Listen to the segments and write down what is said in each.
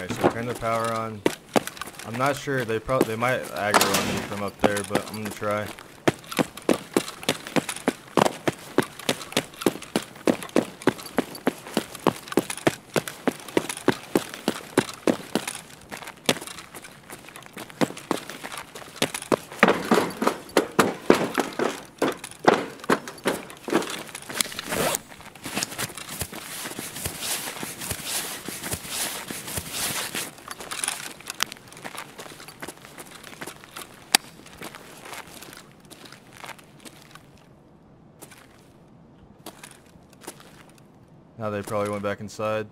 Alright, so turn the power on. I'm not sure. They might aggro on me from up there, but I'm gonna try. Now they probably went back inside.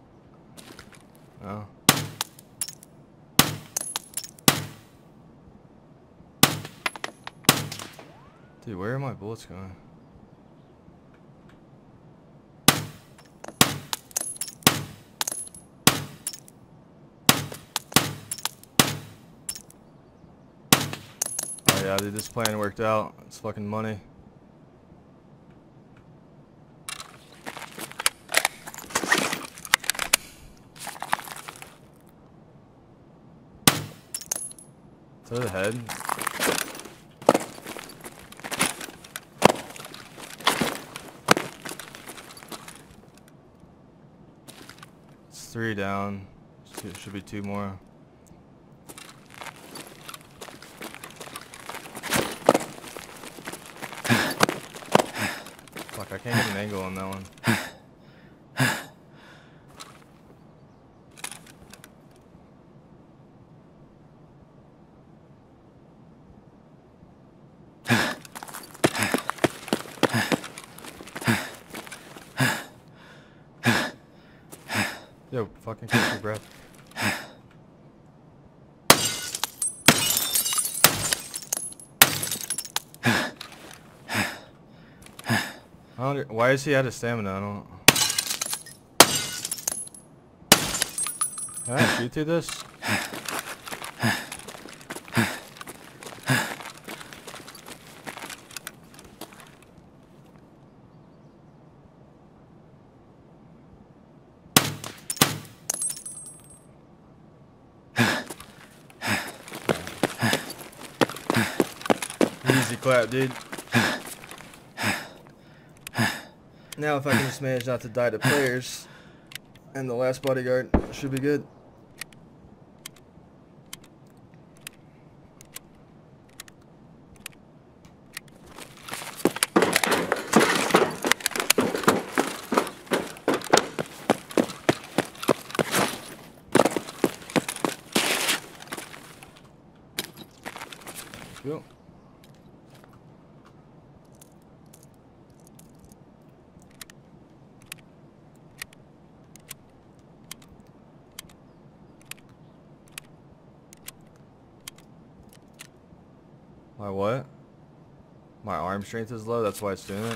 Oh. Dude, where are my bullets going? Oh yeah, dude, this plan worked out. It's fucking money. To the head. It's 3 down. Should be 2 more. Fuck, I can't get an angle on that one. Yo, fucking catch your breath. Why is he out of stamina? I don't. Can I shoot through this? Easy clap, dude. Now if I can just manage not to die to players and the last bodyguard, should be good. Go. My what? My arm strength is low, that's why it's doing it.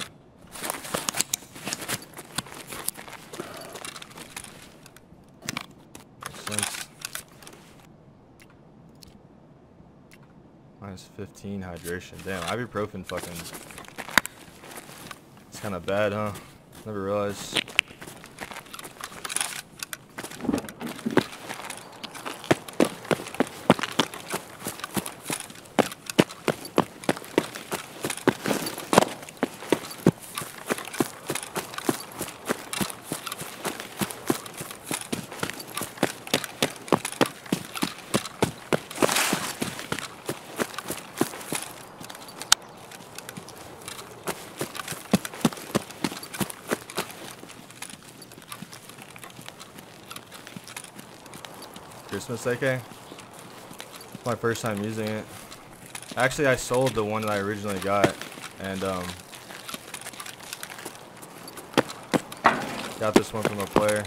Makes sense. Minus 15 hydration. Damn, ibuprofen fucking. It's kind of bad, huh? Never realized. Christmas AK. It's my first time using it. Actually, I sold the one that I originally got, and got this one from a player.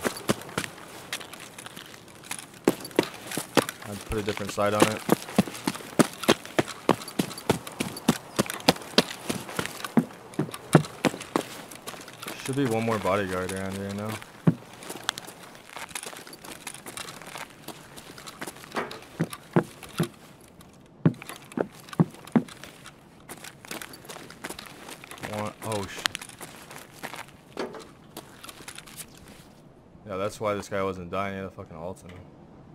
I put a different sight on it. Should be one more bodyguard around here now. Oh shit. Yeah, that's why this guy wasn't dying. He had a fucking ult in him.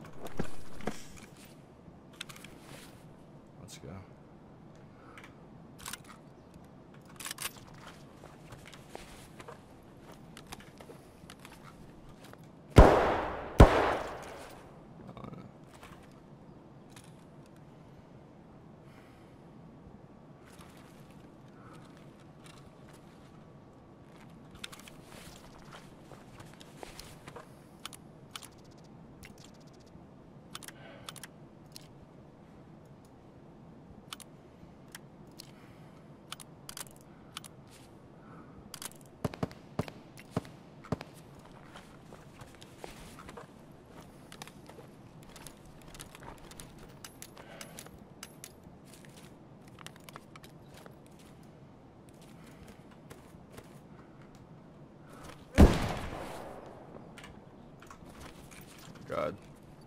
God.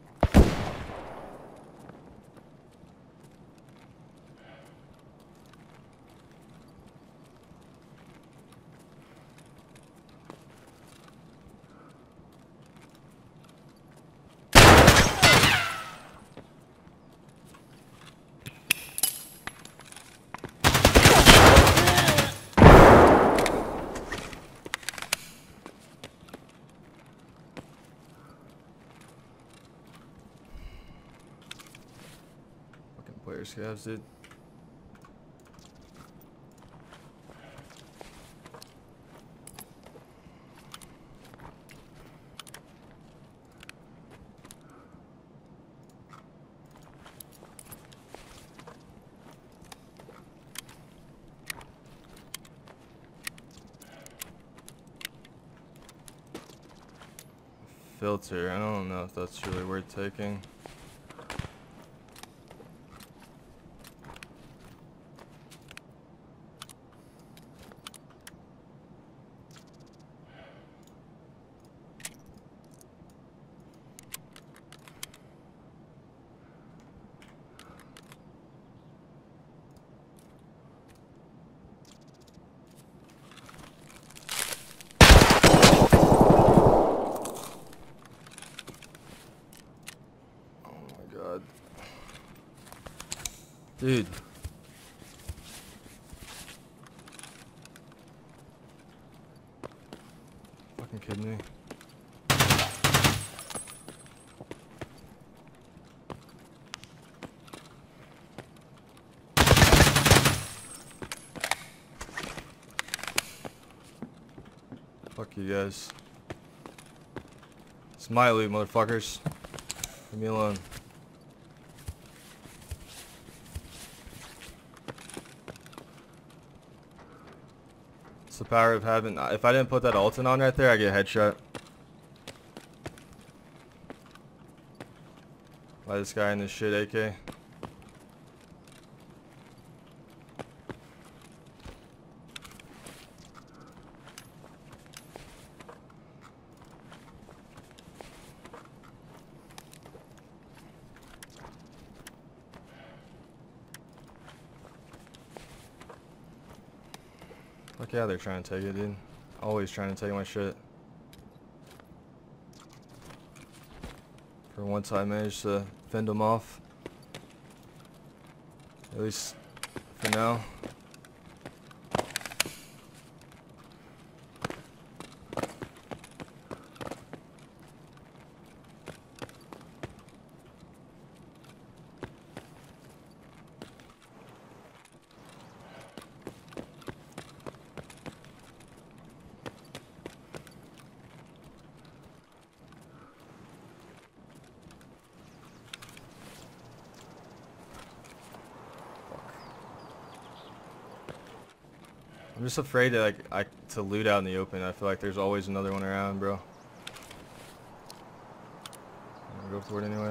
Player scavs, dude. Filter, I don't know if that's really worth taking. God. Dude. Fucking kidding me. Fuck you guys. It's my loot, motherfuckers. Leave me alone. It's the power of having. If I didn't put that Alton on right there, I get headshot. By this guy in this shit AK. Fuck yeah, they're trying to take it, dude. Always trying to take my shit. For once I managed to fend them off. At least for now. I'm just afraid to to loot out in the open. I feel like there's always another one around, bro. I'm gonna go for it anyway.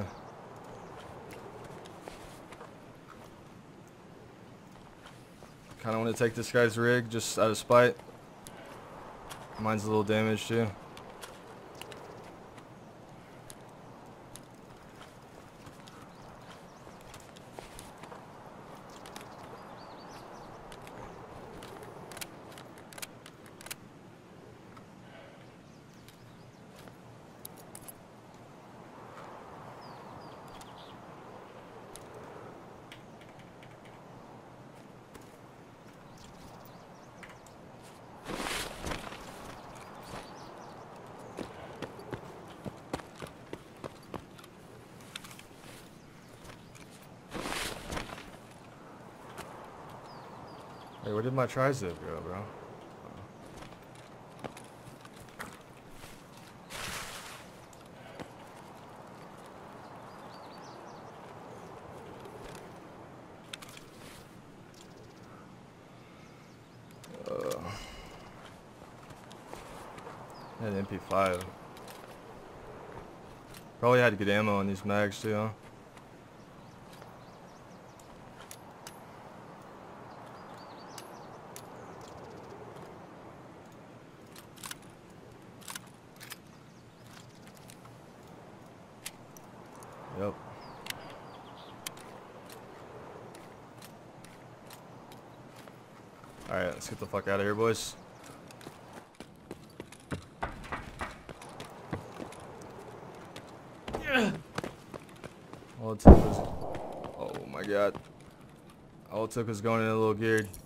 Kinda wanna take this guy's rig just out of spite. Mine's a little damaged too. Hey, where did my tri-zip go, bro? An MP5. Probably had good ammo on these mags too, huh? Alright, let's get the fuck out of here, boys. All it took was... Oh my god. All it took was going in a little geared.